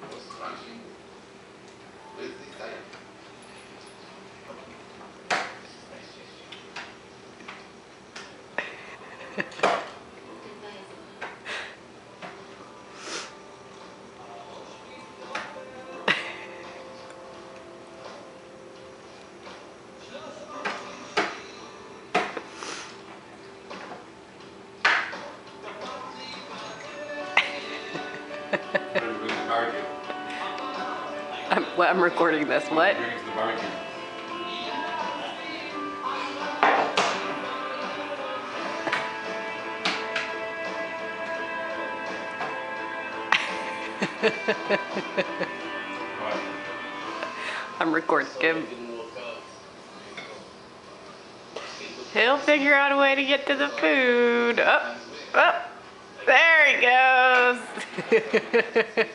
I'm recording this. What? I'm recording him. He'll figure out a way to get to the food. Oh, there he goes.